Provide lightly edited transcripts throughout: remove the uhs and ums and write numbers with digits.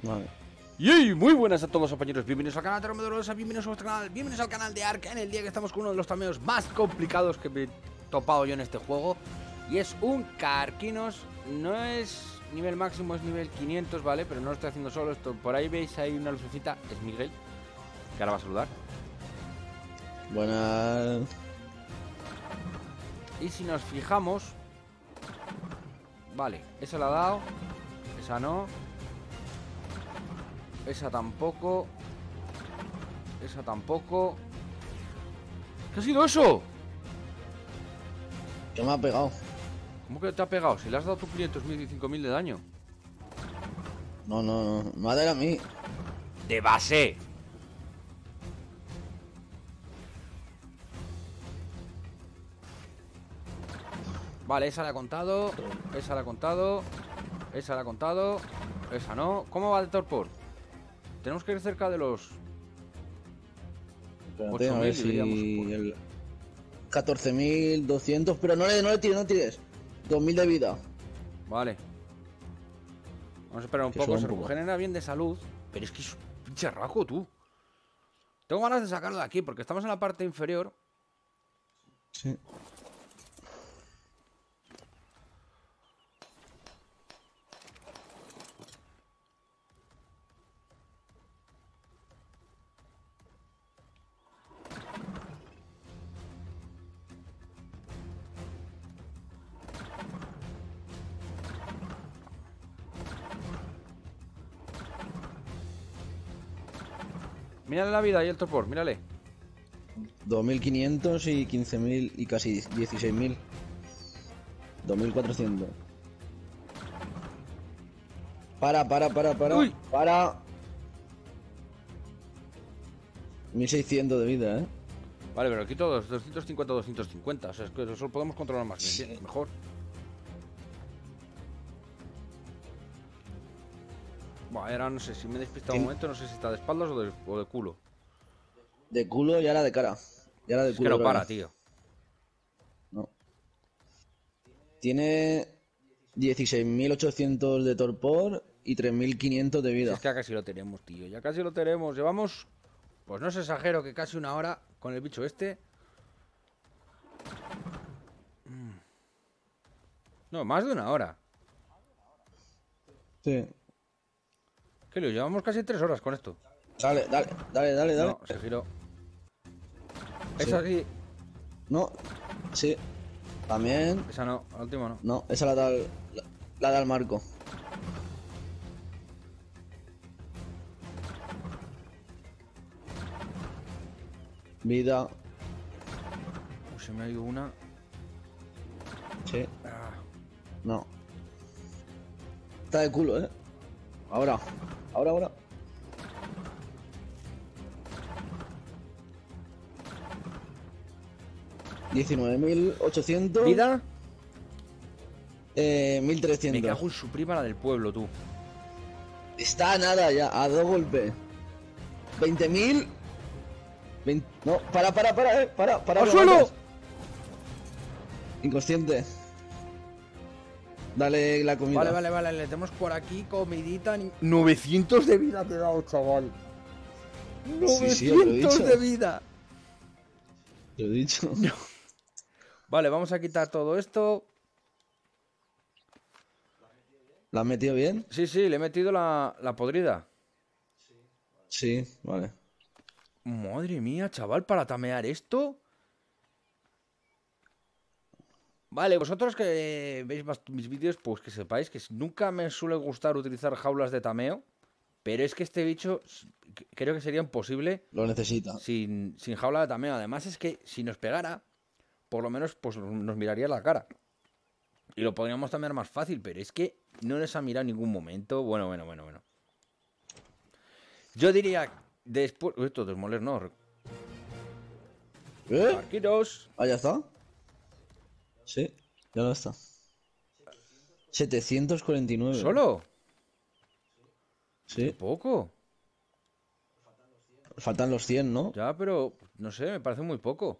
Vale. Y muy buenas a todos, compañeros, bienvenidos al canal de Romedorosa, bienvenidos a vuestro canal, bienvenidos al canal de Ark, en el día que estamos con uno de los tameos más complicados que me he topado yo en este juego. Y es un Karkinos, no es nivel máximo, es nivel 500, ¿vale? Pero no lo estoy haciendo solo, esto por ahí veis, hay una lucecita, es Miguel, que ahora va a saludar. Buenas. Y si nos fijamos, vale, esa la ha dado, esa no. Esa tampoco. Esa tampoco. ¿Qué ha sido eso? ¿Qué me ha pegado? ¿Cómo que te ha pegado? Si le has dado tus 500.000 y 5.000 de daño. No. Me ha dado a mí. ¡De base! Vale, esa la ha contado. Esa la ha contado. Esa la ha contado. Esa no. ¿Cómo va el torpor? Tenemos que ir cerca de los... Espérate, a ver 8.000 si deberíamos... el 14.200, pero no le tires. 2.000 de vida. Vale. Vamos a esperar un Que poco, suba se un poco. regenera bien de salud. Pero es que es un pinche rajo, tú. Tengo ganas de sacarlo de aquí, porque estamos en la parte inferior. Sí. Mírale la vida y el torpor, mírale. 2.500 y 15.000 y casi 16.000. 2.400. Para. Uy. Para. 1.600 de vida, ¿eh? Vale, pero quito 250, 250. O sea, es que eso lo podemos controlar más bien, Sí. mejor. Buah, ahora no sé si me he despistado un Sí. momento, no sé si está de espaldas o de culo. De culo y ahora de cara. Y ahora de Es que culo. no otra para, vez. tío. No. Tiene 16.800 de torpor y 3.500 de Si vida. es que ya casi lo tenemos, tío. Ya casi lo tenemos. Llevamos, pues no os exagero, que casi una hora con el bicho este. No, más de una hora. Sí. ¿Qué lo llevamos casi 3 horas con esto? Dale. No, se giró. Sí. Esa sí. No. Sí. También. Esa no, la última no. No, esa la da el marco. Vida. Se me ha ido una. Sí. Ah, No. Está de culo, ¿eh? Ahora. 19.800. ¿Vida? 1.300. Me cago en su prima, la del pueblo, tú. Está a nada ya, a 2 golpes. 20.000. No, para, para. ¡Al suelo! Inconsciente. Dale la comida. Vale, le tenemos por aquí comidita. 900 de vida te he dado, chaval. Sí, ya te lo he 900 dicho. de vida. Lo he dicho. Vale, vamos a quitar todo esto. ¿La has metido bien? Sí, le he metido la podrida. Sí, vale. Madre mía, chaval, para tamear esto. Vale, vosotros que veis más mis vídeos, pues que sepáis que nunca me suele gustar utilizar jaulas de tameo. Pero es que este bicho creo que sería imposible Lo necesita. sin jaula de tameo. Además es que si nos pegara, por lo menos pues nos miraría la cara. Y lo podríamos tamear más fácil, pero es que no nos ha mirado en ningún momento. Bueno. Yo diría después... Uy, esto desmoler no. Arquiros. Ah, ya está. Sí, ya lo está. 749. ¿Solo? Sí. ¿Poco? Faltan los 100, ¿no? Ya, pero no sé, me parece muy poco.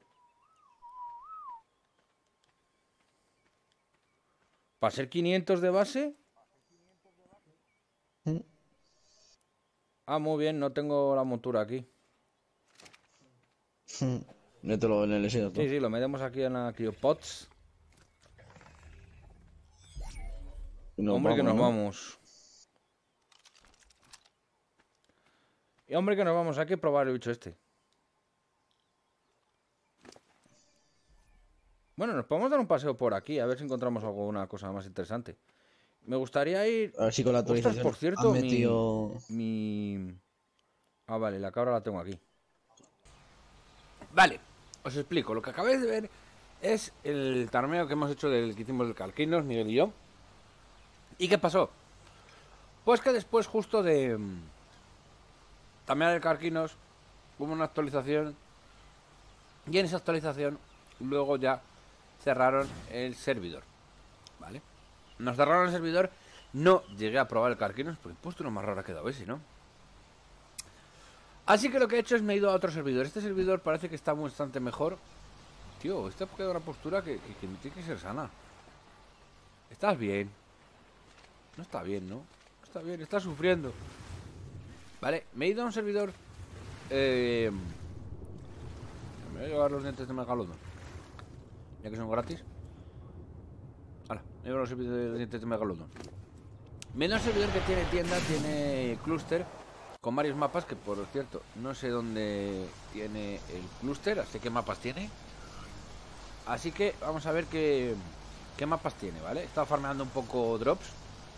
¿Para ser 500 de base? Ah, muy bien, no tengo la montura aquí. Mételo en el desierto. Sí, sí, lo metemos aquí en la Cryopods. Y nos Hombre, que vamos, nos ¿no? vamos. Y hombre, que nos vamos. Hay que probar el bicho este. Bueno, nos podemos dar un paseo por aquí, a ver si encontramos alguna cosa más interesante. Me gustaría ir... A ver si con la Ostras, actualización por han cierto, metido... Ah, vale, la cabra la tengo aquí. Vale, os explico. Lo que acabáis de ver es el torneo que hemos hecho del que hicimos del Carquinos, Miguel y yo. ¿Y qué pasó? Pues que después justo de también el Carquinos hubo una actualización y en esa actualización luego ya cerraron el servidor, ¿vale? Nos cerraron el servidor, no llegué a probar el Carquinos porque puesto uno más raro ha quedado ese, ¿no? Así que lo que he hecho es me he ido a otro servidor. Este servidor parece que está bastante mejor. Tío, este ha quedado una postura que tiene que ser sana. Estás bien. No está bien, ¿no? No está bien, está sufriendo. Vale, me he ido a un servidor. Me voy a llevar los dientes de Megalodon, ya que son gratis. Hala, me llevo los dientes de Megalodon. Me he ido a un servidor que tiene tienda, tiene clúster con varios mapas, que por cierto, no sé dónde tiene el clúster, así que mapas tiene. Así que vamos a ver qué mapas tiene, ¿vale? He estado farmeando un poco drops.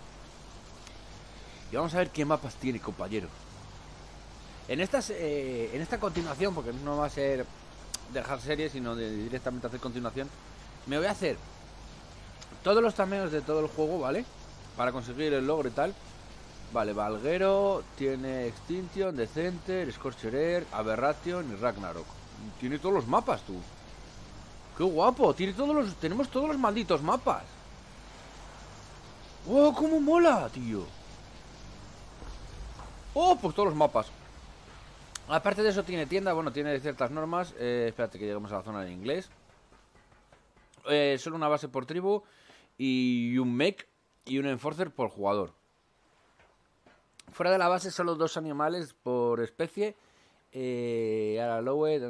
Y vamos a ver qué mapas tiene, compañero. En esta continuación, porque no va a ser dejar series, sino directamente hacer continuación, me voy a hacer todos los tameos de todo el juego, ¿vale? Para conseguir el logro y tal. Vale, Valguero, tiene Extinction, Decenter, Scorcher Air, Aberration y Ragnarok. Tiene todos los mapas, tú. ¡Qué guapo! Tenemos todos los malditos mapas. ¡Oh, cómo mola, tío! ¡Oh, pues todos los mapas! Aparte de eso tiene tienda, bueno, tiene ciertas normas. Espérate que lleguemos a la zona en inglés. Solo una base por tribu y un mech y un enforcer por jugador. Fuera de la base solo 2 animales por especie. Ahora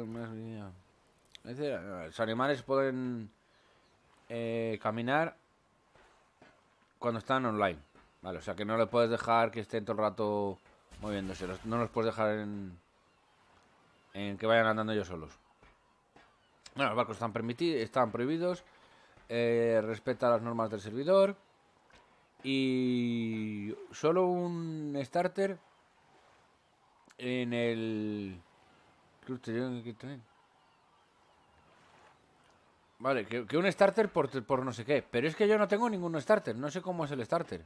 los animales pueden caminar cuando están online. Vale, o sea que no le puedes dejar que estén todo el rato moviéndose. No los puedes dejar en que vayan andando ellos solos. Bueno, los barcos están prohibidos. Respeta las normas del servidor. Y solo un starter en el... Vale, que un starter por no sé qué. Pero es que yo no tengo ningún starter. No sé cómo es el starter.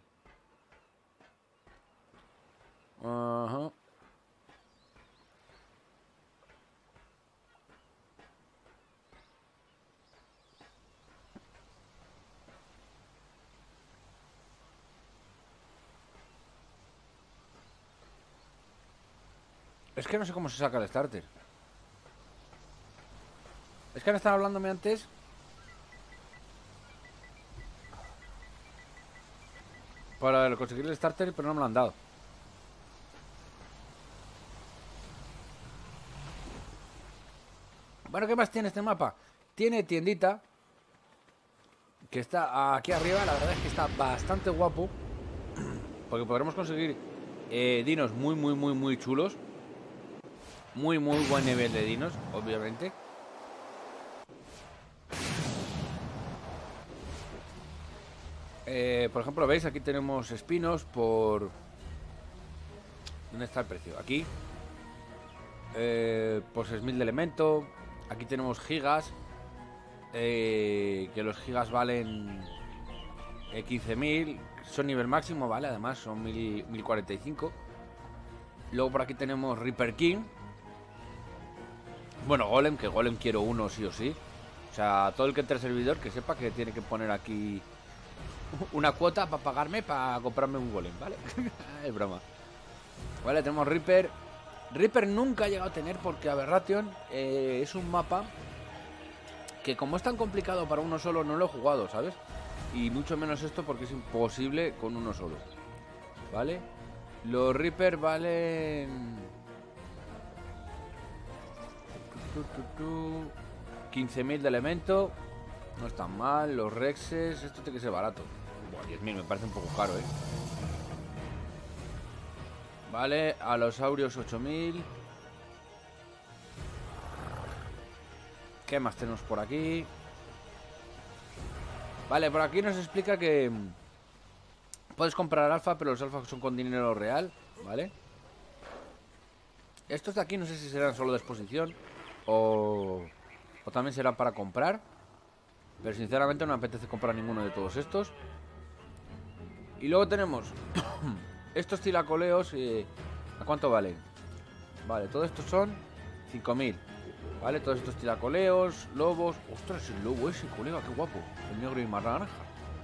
Ajá. Es que no sé cómo se saca el starter. Es que han estado hablándome antes para conseguir el starter, pero no me lo han dado. Bueno, ¿qué más tiene este mapa? Tiene tiendita, que está aquí arriba. La verdad es que está bastante guapo, porque podremos conseguir dinos muy chulos. Muy buen nivel de dinos, obviamente. Por ejemplo, veis, aquí tenemos espinos por... ¿Dónde está el precio? Aquí. Por 6.000 de elemento. Aquí tenemos gigas. Que los gigas valen 15.000. Son nivel máximo, ¿vale? Además son 1045. Luego por aquí tenemos Reaper King. Bueno, Golem, que Golem quiero uno sí o sí. O sea, todo el que entre al servidor que sepa que tiene que poner aquí una cuota para pagarme para comprarme un Golem, ¿vale? Es broma. Vale, tenemos Reaper. Reaper nunca he llegado a tener porque Aberration es un mapa que como es tan complicado para uno solo no lo he jugado, ¿sabes? Y mucho menos esto porque es imposible con uno solo, ¿vale? Los Reaper valen... 15.000 de elemento. No están mal. Los Rexes, esto tiene que ser barato. Buah, 10.000 me parece un poco caro, ¿eh? Vale, a los Aurios 8.000. ¿Qué más tenemos por aquí? Vale, por aquí nos explica que puedes comprar alfa, pero los alfas son con dinero real, ¿vale? Estos de aquí no sé si serán solo de exposición o también serán para comprar. Pero sinceramente no me apetece comprar ninguno de todos estos. Y luego tenemos estos tilacoleos. ¿A cuánto valen? Vale, todos estos son 5.000. Vale, todos estos tilacoleos, lobos. Ostras, el lobo ese, colega, qué guapo. El negro y más naranja.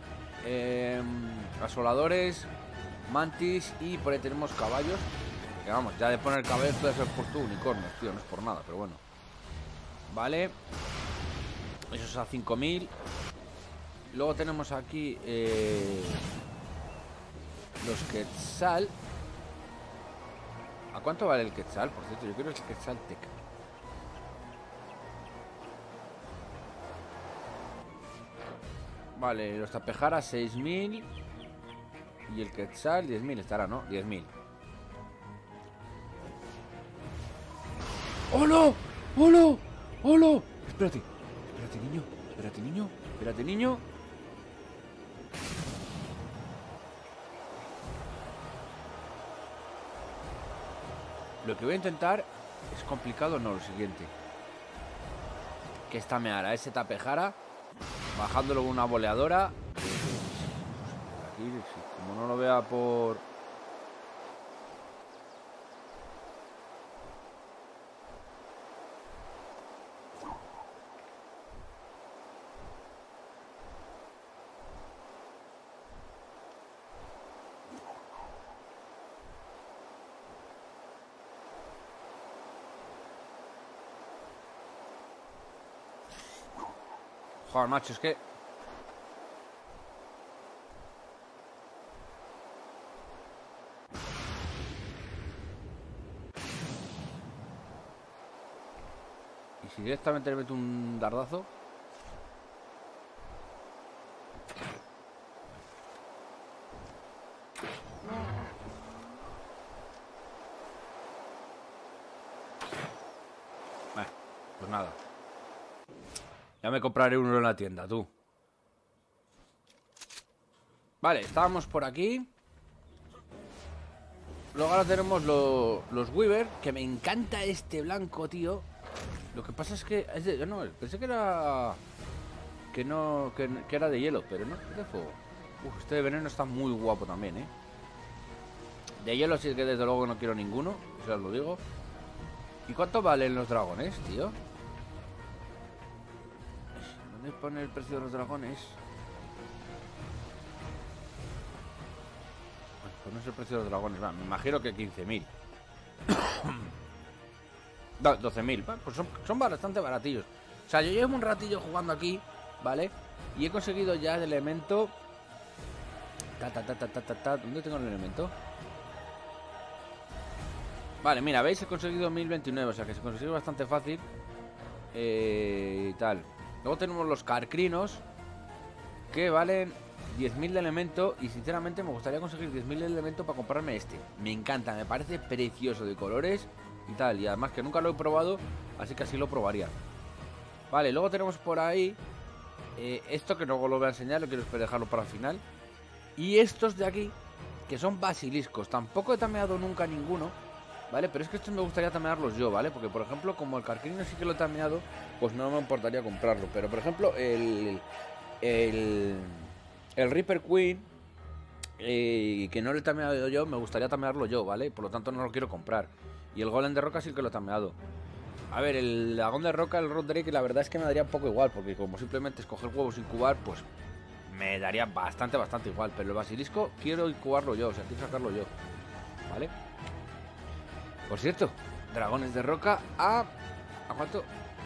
Asoladores, mantis y por ahí tenemos caballos. Que vamos, ya de poner caballos puede ser puesto unicornios, tío, no es por nada, pero bueno. Vale. Eso es a 5.000. Luego tenemos aquí los Quetzal. ¿A cuánto vale el Quetzal? Por cierto, yo quiero el Quetzal Tech. Vale, los Tapejaras 6.000. Y el Quetzal 10.000 estará, ¿no? 10.000. ¡Hola! ¡Hola! ¡Hola! Espérate. Espérate, niño. Espérate, niño. Espérate, niño. Lo que voy a intentar es complicado, no, lo siguiente. Que esta meara, ese Tapejara, bajándolo con una boleadora. Aquí, como no lo vea por... Joder, macho, es que... ¿Y si directamente le meto un dardazo? Pues nada. Ya me compraré uno en la tienda, tú. Vale, estábamos por aquí. Luego ahora tenemos los Weaver. Que me encanta este blanco, tío. Lo que pasa es que... no, pensé que era... Que no... Que era de hielo, pero no, es de fuego. Uf, este de veneno está muy guapo también, ¿eh? De hielo sí que desde luego no quiero ninguno. Eso os lo digo. ¿Y cuánto valen los dragones, tío? ¿Dónde pone el precio de los dragones? Pues no es el precio de los dragones. Va, me imagino que 15.000. 12.000. Pues son bastante baratillos. O sea, yo llevo un ratillo jugando aquí, ¿vale? Y he conseguido ya el elemento. ¿Dónde tengo el elemento? Vale, mira, veis, he conseguido 1029. O sea que se consigue bastante fácil. Y tal. Luego tenemos los carcrinos, que valen 10.000 de elemento. Y sinceramente me gustaría conseguir 10.000 de elemento para comprarme este. Me encanta, me parece precioso de colores y tal. Y además que nunca lo he probado, así que así lo probaría. Vale, luego tenemos por ahí esto que luego lo voy a enseñar, lo quiero dejarlo para el final. Y estos de aquí, que son basiliscos. Tampoco he tameado nunca ninguno, ¿vale? Pero es que estos me gustaría tamearlos yo, ¿vale? Porque, por ejemplo, como el carcrino sí que lo he tameado, pues no me importaría comprarlo. Pero, por ejemplo, el Reaper Queen, que no lo he tameado yo, me gustaría tamearlo yo, ¿vale? Por lo tanto no lo quiero comprar. Y el Golem de Roca sí que lo he tameado. A ver, el dragón de roca, el Rod Drake, la verdad es que me daría un poco igual. Porque como simplemente escoger huevos sin incubar, pues me daría bastante igual. Pero el basilisco quiero incubarlo yo, o sea, quiero sacarlo yo, ¿vale? Por cierto, dragones de roca ¿a cuánto?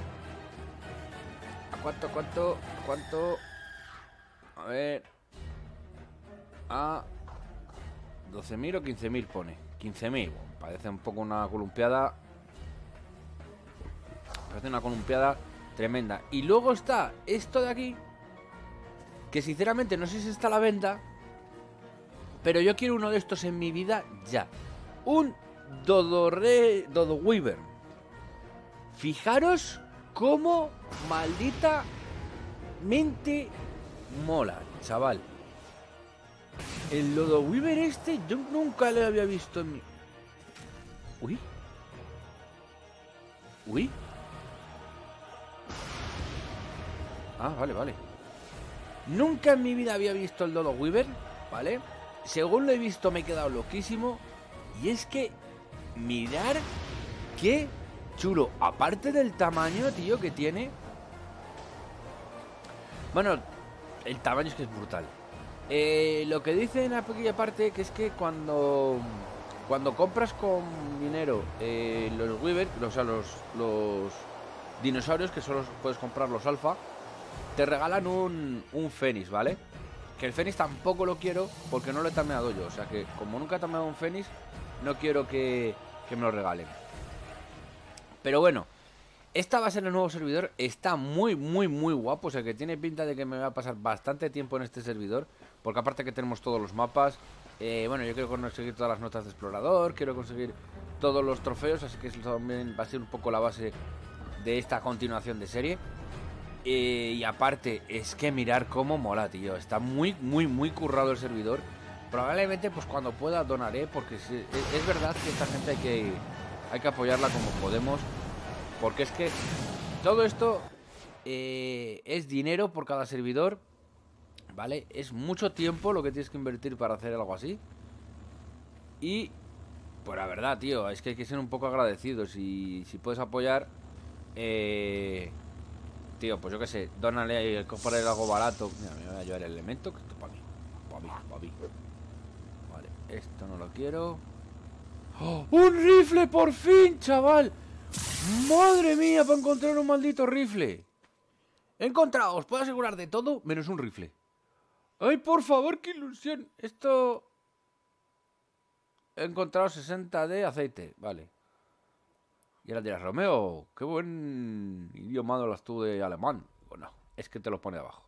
¿A cuánto? A ver. A 12.000 o 15.000 pone. 15.000. Bueno, parece un poco una columpiada. Parece una columpiada tremenda. Y luego está esto de aquí, que sinceramente no sé si está a la venta, pero yo quiero uno de estos en mi vida ya. Un Dodo Weaver. Fijaros cómo maldita mente mola, chaval. El Dodo Weaver este yo nunca lo había visto en mi... Uy. Uy. Ah, vale, vale. Nunca en mi vida había visto el Dodo Weaver, ¿vale? Según lo he visto me he quedado loquísimo. Y es que mirar qué chulo. Aparte del tamaño, tío, que tiene. Bueno, el tamaño es que es brutal. Lo que dice en la pequeña parte, que es que cuando compras con dinero los Weaver, o sea, los dinosaurios, que solo puedes comprar los alfa, te regalan un Fénix, ¿vale? Que el Fénix tampoco lo quiero porque no lo he tameado yo. O sea que como nunca he tameado un Fénix, no quiero que me lo regalen. Pero bueno, esta va a ser el nuevo servidor. Está muy, muy, muy guapo. O sea que tiene pinta de que me va a pasar bastante tiempo en este servidor. Porque aparte que tenemos todos los mapas. Bueno, yo quiero conseguir todas las notas de explorador. Quiero conseguir todos los trofeos. Así que eso también va a ser un poco la base de esta continuación de serie. Y aparte, es que mirar cómo mola, tío. Está muy, muy, muy currado el servidor. Probablemente, pues cuando pueda donaré. Porque es verdad que esta gente hay que apoyarla como podemos. Porque es que todo esto es dinero por cada servidor, ¿vale? Es mucho tiempo lo que tienes que invertir para hacer algo así. Y, pues la verdad, tío, es que hay que ser un poco agradecidos. Y si puedes apoyar... tío, pues yo qué sé, dónale ahí, comprar algo barato. Mira, me voy a llevar el elemento, que esto para mí. Para mí. Vale, esto no lo quiero. ¡Oh! ¡Un rifle por fin, chaval! ¡Madre mía, para encontrar un maldito rifle! He encontrado, os puedo asegurar de todo, menos un rifle. ¡Ay, por favor, qué ilusión! Esto... He encontrado 60 de aceite, vale. Y ahora dirás, Romeo, qué buen idioma hablas tú de alemán. Bueno, es que te lo pone abajo.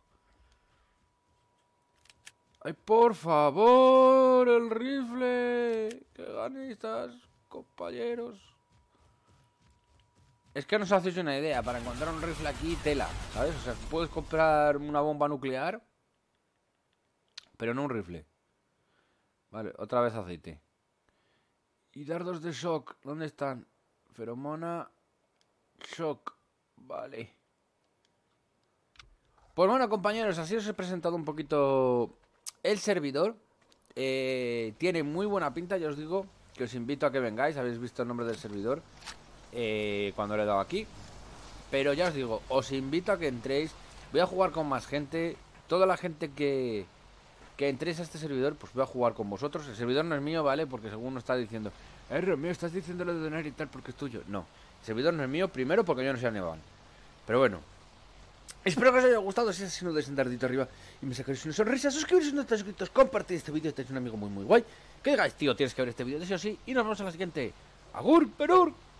¡Ay, por favor! ¡El rifle! ¡Qué ganistas, compañeros! Es que no os hacéis una idea. Para encontrar un rifle aquí, tela, ¿sabes? O sea, puedes comprar una bomba nuclear, pero no un rifle. Vale, otra vez aceite. Y dardos de shock, ¿dónde están? Feromona, shock, vale. Pues bueno, compañeros, así os he presentado un poquito el servidor. Tiene muy buena pinta, ya os digo, que os invito a que vengáis. Habéis visto el nombre del servidor cuando le he dado aquí. Pero ya os digo, os invito a que entréis. Voy a jugar con más gente. Toda la gente que entréis a este servidor, pues voy a jugar con vosotros. El servidor no es mío, ¿vale? Porque según uno está diciendo, Romeo, estás diciendo lo de donar y tal porque es tuyo. No, el servidor no es mío, primero porque yo no soy Aneban. Pero bueno, espero que os haya gustado. Si es así, no deis un dardito arriba y me sacaréis una sonrisa. Suscribiros si no estáis suscritos, compartid este vídeo, estáis un amigo muy muy guay. Que digáis, tío, tienes que ver este vídeo de sí o sí. Y nos vemos en la siguiente. Agur, perur.